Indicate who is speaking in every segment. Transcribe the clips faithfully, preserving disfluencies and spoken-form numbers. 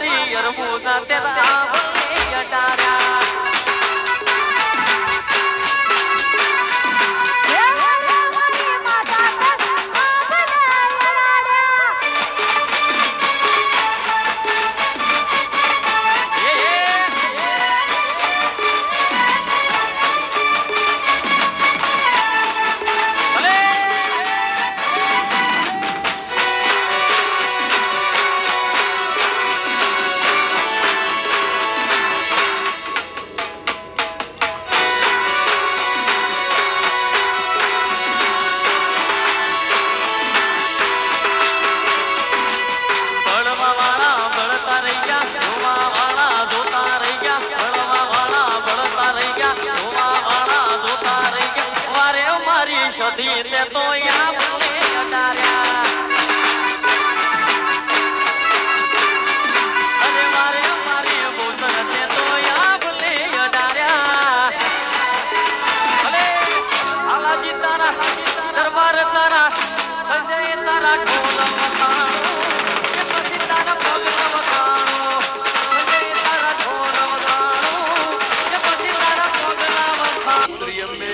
Speaker 1: મારી અરબુના તેરા ભલે અટાર્યા તે તો યા ભલે અટાર્યા અરે મારે મારી બોતલ તે તો યા ભલે અટાર્યા ભલે આલાજી તારા દરબાર તારા સંજય તારા ઢોલ વખાણો કે પછી તારા પગલ વખાણો સંજય તારા ઢોલ વખાણો કે પછી તારા પગલ વખાણો ત્રિયંબે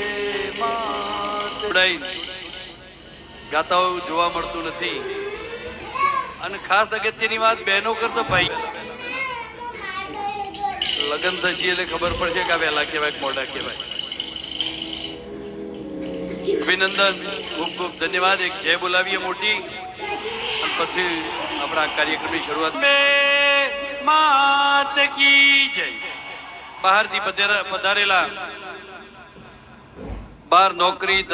Speaker 1: ગાતાઓ જોવા મળતું નથી અને ખાસ અગત્યની વાત બહેનો કરતો ભાઈ લગ્ન થશે એટલે ખબર પડશે કે વહેલા કહેવાય મોઢા કહેવાય. અભિનંદન, ખૂબ ખૂબ ધન્યવાદ. એક જય બોલાવીએ મોટી અને પછી આપણા કાર્યક્રમની શરૂઆત. માત કી જય. બહારથી પધારેલા બાર નોકરી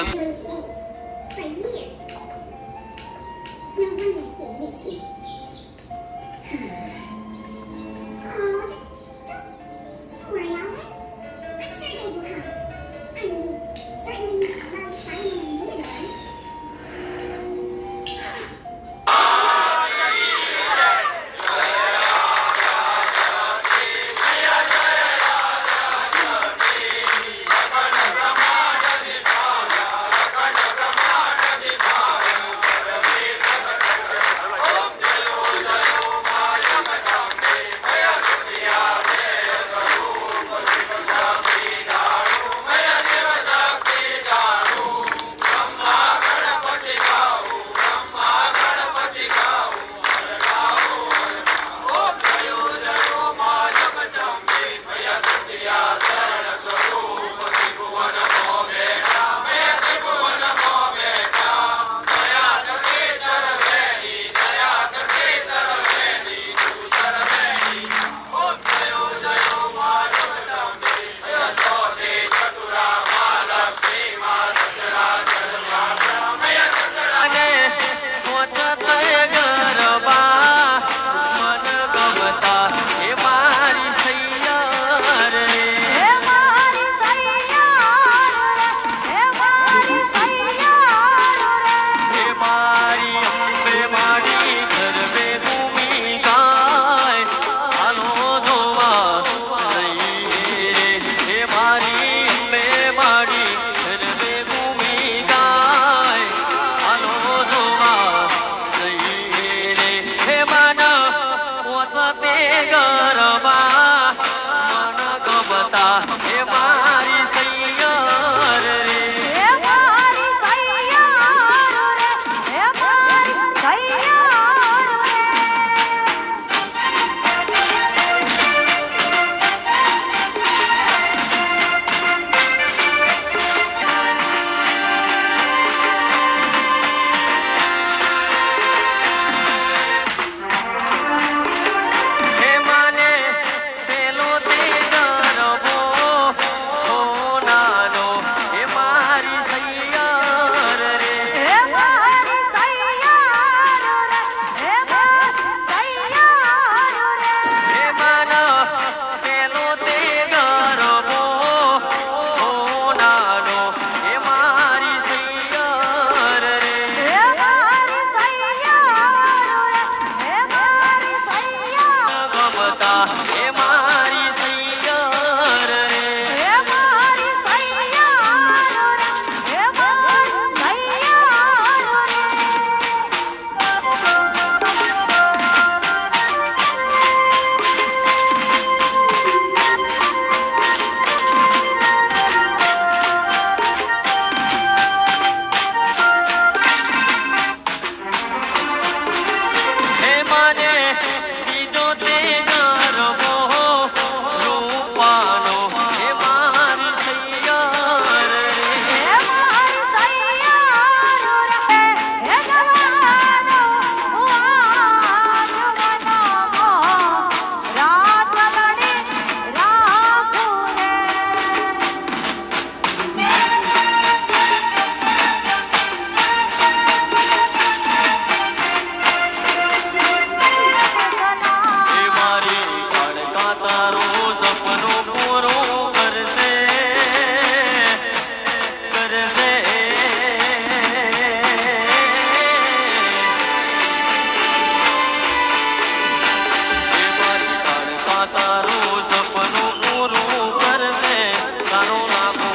Speaker 1: તારું સપનું પૂરું કરને તારો લાખો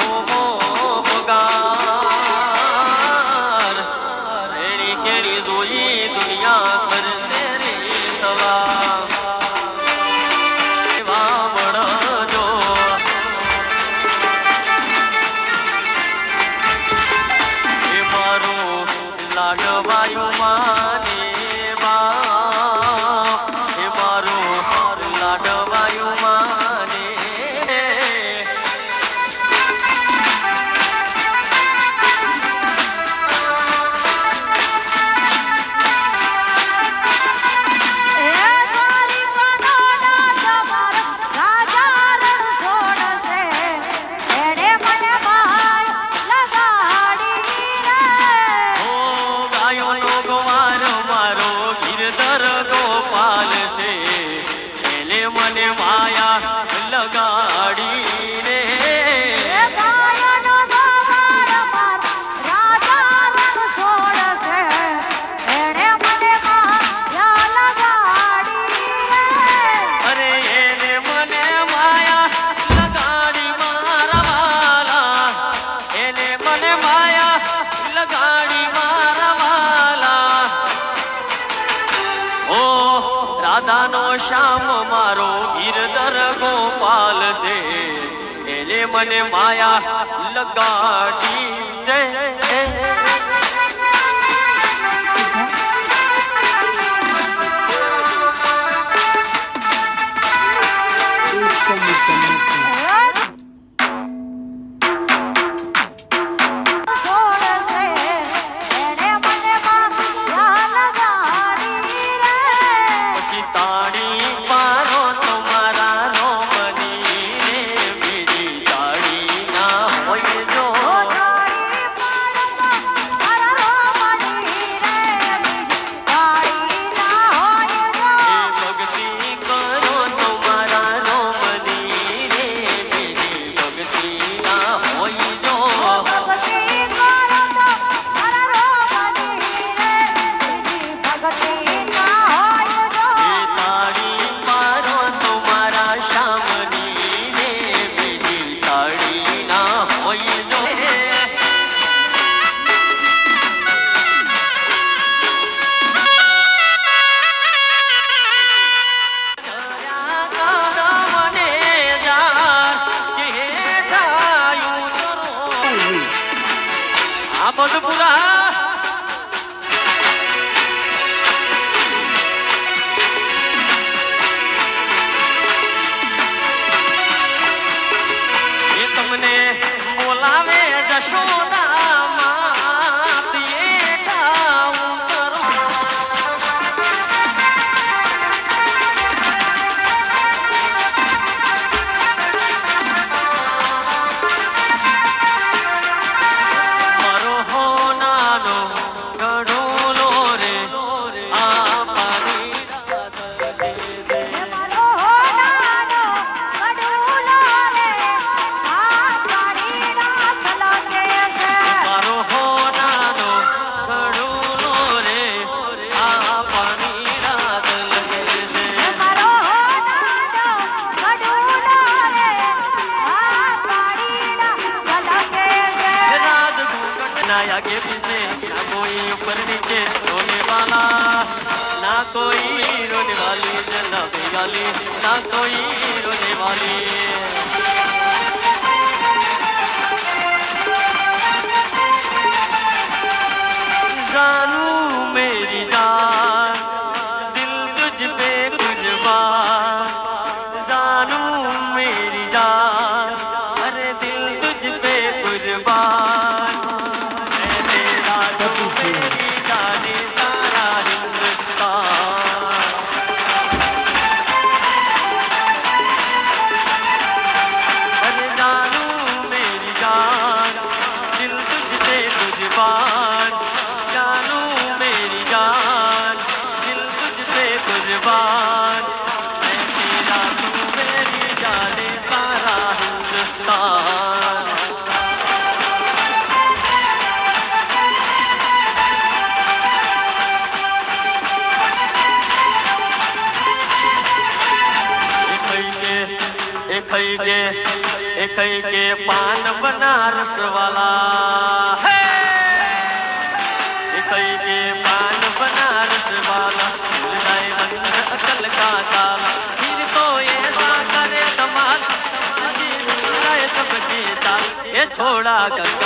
Speaker 1: પગાર રેડી કેડી જોઈ દુનિયા કરશે રે સવા વાવડજો એ મારું લાડવાયું માને મને માયા લગાડી રે અરે એને મને માયા લગાડી મારા વાલા એને મને માયા લગાડી મારા વાલા ઓ રાધાનો શ્યામ મારો ગિરધર ગોપાલ છે એને મને માયા લગાડી દે બડપુરા એ તમને બોલાવે જશોદા માતીએ ઠાઉ કરો आगे पीछे ना कोई ऊपर नीचे रोने वाला ना कोई रोने वाली जना बेगाली ना कोई रोने वाली जानू मेरी जान दिल तुझ पे कुर्बान जानू मेरी जान अरे दिल तुझ पे कुर्बान कई के एक के पान बनारस वाला है, कई के पान बनारस वाला जाए बंद अकल का ताला, फिर तो ऐसा करे धमाल सबकी ताल, ये छोड़ा गंगा